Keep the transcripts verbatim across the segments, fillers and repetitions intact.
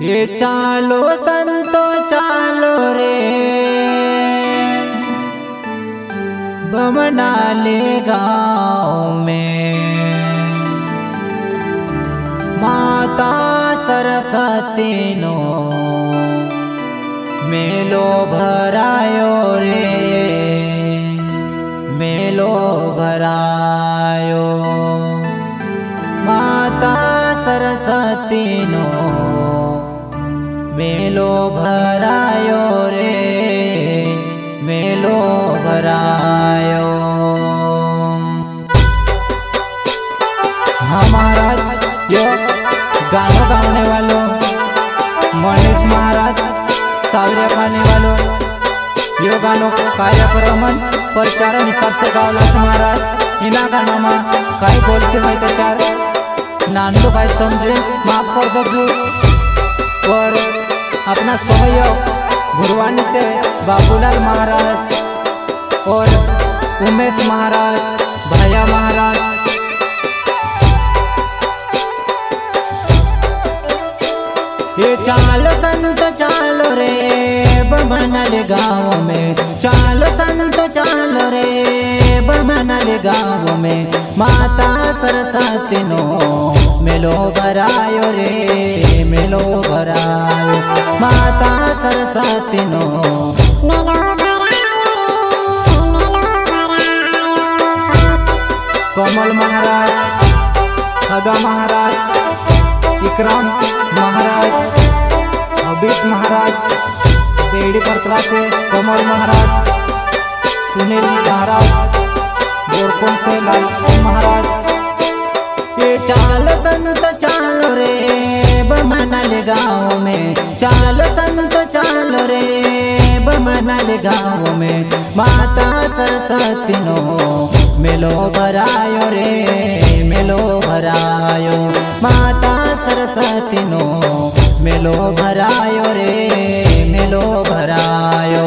ये चालो संतो चालो रे बमनाले गाँव में माता सरस्वती नो मेलो भरायो रे मेलो भरायो माता सरस्वती नो मेलो भरायो रे मेलो भरायो। हमारा यो गाना गाने वालों मनीष महाराज सावरिया गाने वालों यो गानों कार्यक्रम प्रचारण हिसाब से गावला महाराज इना गाना में कई बोलते हैं तो त्यार नानू भाई समझे माफ कर दो और अपना सहयोग गुरुवानी से बाबूलाल महाराज और उमेश महाराज भैया महाराज ये चालो संत चालो रे बमनल गाँव में चालो संत चालो रे बमनल गाँव में माता सरस्वती नो मेलो भरायो रे मेलो भरायो माता सरस्वती नो मेलो भरायो रे मेलो भरायो। कमल महाराज खगा महाराज विक्रम महाराज अभित महाराज बेड़ी परतरा से कमल महाराज सुनील महाराज गोरकुंड से लाल महाराज। ये चालो संत चालो रे बमनल गाँव में चालो संत चालो रे बमनल गाँव में माता सरस्वती नो मेलो भरायो रे मेलो भरायो माता सरस्वती नो मेलो भरायो रे मेलो भरायो।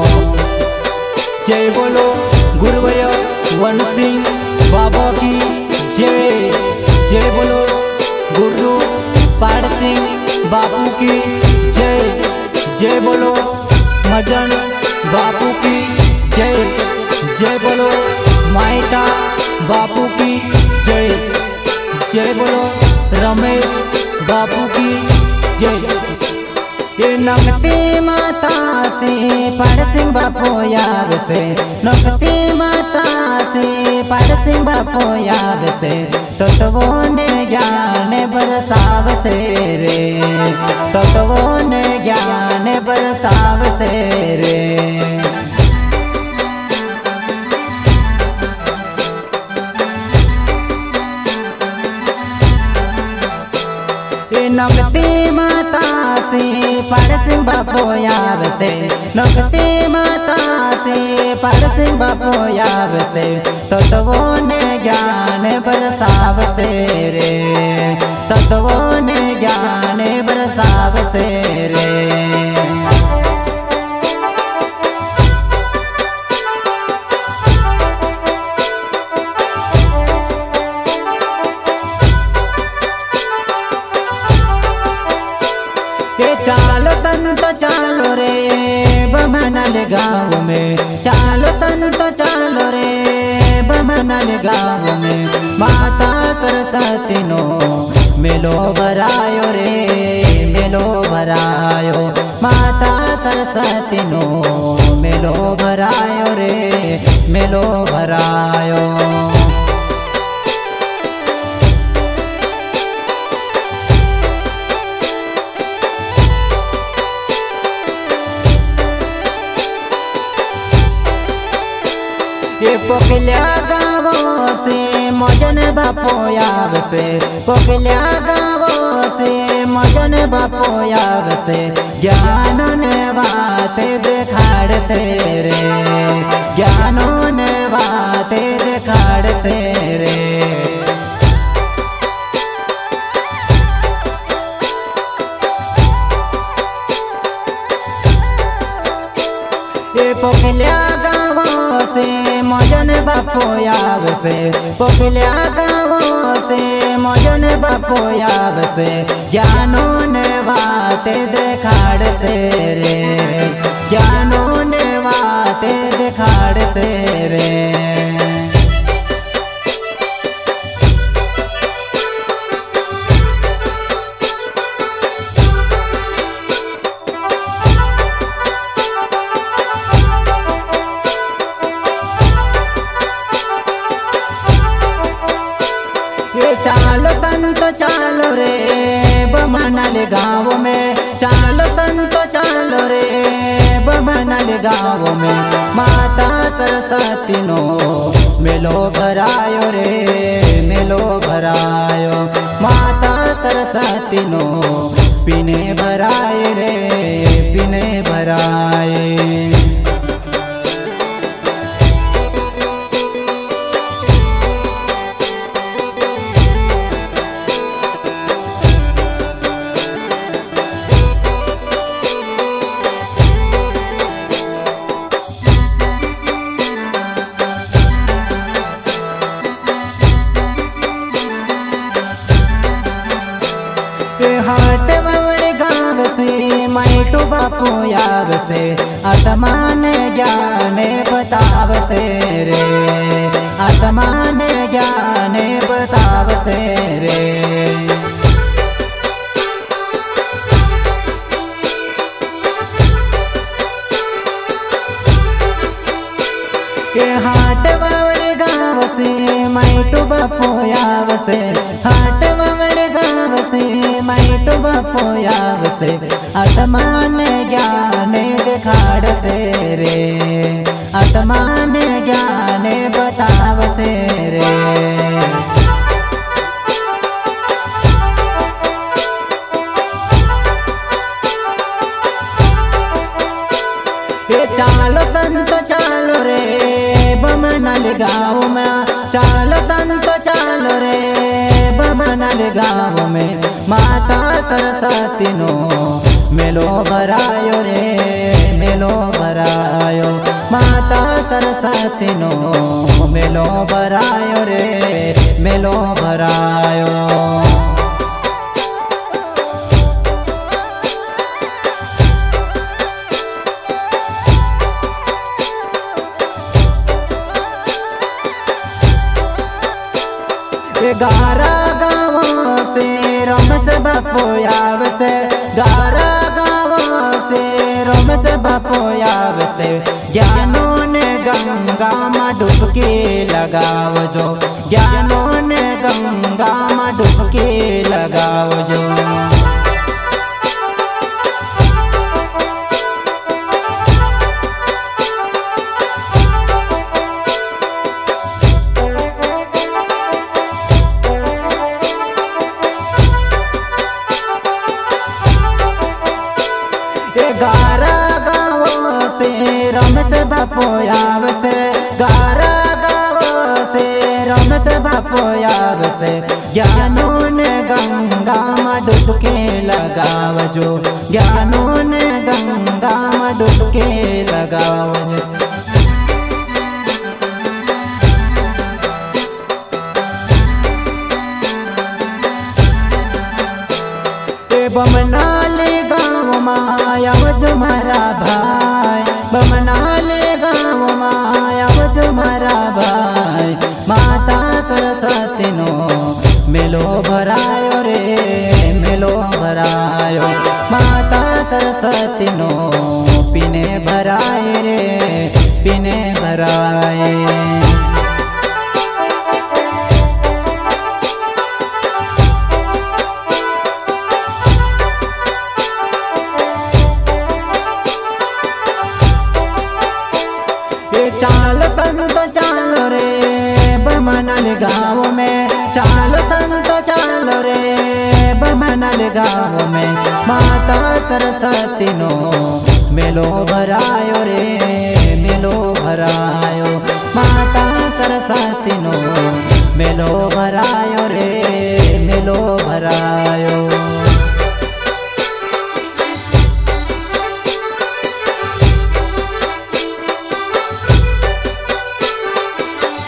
जय बोलो गुरुवय वन सिंह बाबा की जय जय बोलो गुरु पाड़ सिंह बापू की जय जय बोलो मजन बापू की जय जय बोलो माइटा बापू की जय जय बोलो रमेश बापू की जय। ये नकती माता से पाड़ सिंह बापू याद से नकती माता से पाड़ सिंह बापू याद से तत्वों ने ज्ञान बरसाव से रे तत्वों ने ज्ञान बरसाव से रे। नकती माता से पाड़ सिंह बापू याद से नकती माता से पाड़ सिंह बापू याद से तत्वों ने ज्ञान बरसाव से रे तत्वों ने ज्ञान बरसाव से रे। चालो संत चालो रे बमनल गाँव में चालो संत चालो रे बमनल गाँव में माता सरस्वती नो मेलो भरायो रे मेलो भरायो माता सरस्वती नो मेलो भरायो रे मेलो भरायो। ये पोखलिया गाँव से मजन बापू याद से पोखलिया गाँव से मजन बापू याद से ज्ञान ने बात देखाड़ से रे ज्ञान ने बात देखाड़ से रे। ये पोखलिया गाँव से मजन बापू याद से पोखलिया गाँव से मजन बापू याद से ज्ञानों ने बात वाते देखाड़ से रे, ज्ञानों ने वाते देखाड़ से रे। चालो संत चालो रे बमनल गाँव में, चालो संत चालो रे बमनल गाँव में। माता सरस्वती नो मेलो भरायो रे, मेलो भरायो। माता सरस्वती नो पीने भराए रे, पीने भराए। हाट बवड़ गाँव से मैटू बापू याव से, आत्मान ज्ञान बताव से रे, आत्मान ज्ञान बताव से रे। हाट बवड़ गाँव से मैटू बापू याव से, हाट बवड़ गाँव से मैटू बापू याव से। आत्मान ज्ञान दिखाड़ से रे, आत्मान ज्ञान बताव से रे। चालो संत चालो रे बमनल गाँव में, चालो संत चालो रे बमनल गाँव में। माता सरस्वती नो मेलो भरायो रे, मेलो भरायो। माता सरस्वती नो मेलो भरायो रे, मेलो भरायो। गारा गाँव से रमेश बापू याव से, गारा गाँव से रमेश बापू याव से। ज्ञानों ने गंगा में डुबकी लगाव जो, ज्ञानों ने गंगा में डुबकी लगाव जो। गारा गाँव से रमेश बापू याव से, गारा गाँव से रमेश बापू याव से। ज्ञानों ने गंगा में डुबकी लगाव जो, ज्ञानों ने गंगा में डुबकी लगाव जो। बमनाल गाँव माया तुम्हारा भाई, बमनाल गाँव माया तुम्हारा भाई। माता सरस्वती नो मेलो भरायो रे, मेलो भरायो। माता सरस्वती नो पीने भराए रे, पीने भराए। चालो संत चालो रे बमनल गाँव में, चालो संत चालो रे बमनल गाँव में। माता सरस्वती नो मेलो भरायो रे, मेलो भरायो। माता सरस्वती नो मेलो भरायो रे, मेलो भरायो।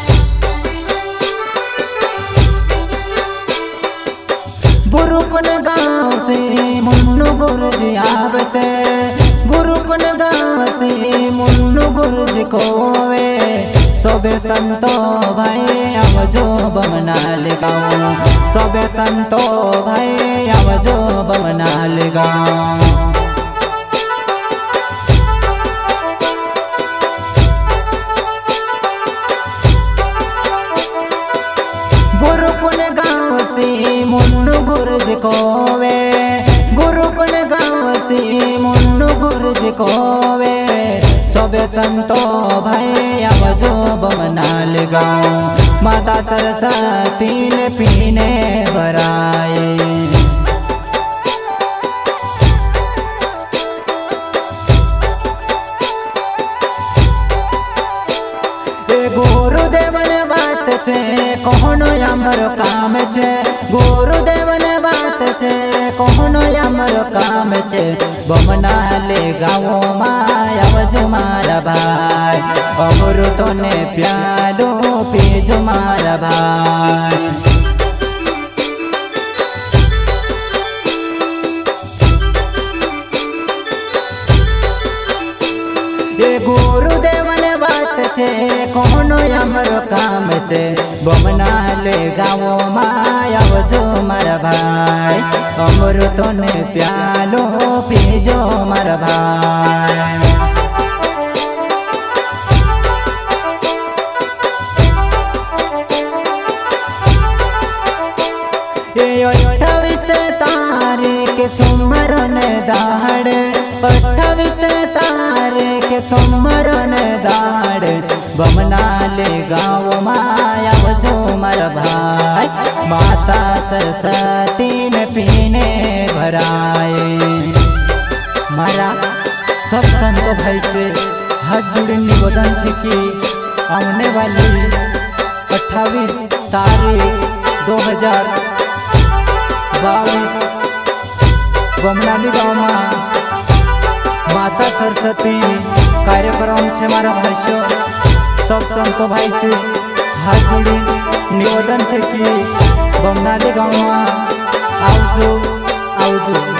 बुरुकुन गाँव से मुन्नू गुरुजी आवसे गुरुकुन गाँव से मुन्नू गुरुजी कोवे सबे संतो भाई आवजो बमनाल गाँव सबे संतो भाई आवजो बमनाल गाँव गुरुकुन गाँव से मुन्नू गुरुजी कोवे गुरुकुन गाँव से मुन्नू गुरुजी कोवे सबे संतो भाई आवजो बमनाल गाँव माता सरस्वती ने पीने भराए गुरुदेवन बात छे कोहनो अमर काम छे गुरुदेवन बात छे कोहनो अमर काम छे बमनाले गाँव माय आवजो मारा भाई अमृतो ने प्यालो पीजो मारा भाई गुरुदेवन बात छे कोनो अमर काम छे बमनाले गाँव माय आवजो मारा भाई अमृतो ने प्यालो पीजो मारा भाई अठावीस तारीख सोमवार दाड़ अठावीस तारीख सोमवार दाड़ बमनाले गाँव माय आवजो मारा भाई माता सरस्वती ने पीने भराए मारा सब संतो भाई से हाथ जोड़े निवेदन छे कि आने वाली अट्ठाईस तारीख दो हजार बाईस बमनाली गाँव में माता सरस्वती कार्यक्रम छे मारा भाइयों सब संतो भाई से हाथ जोड़ी निवेदन छे कि बमनाली गाँव में आवजो आवजो।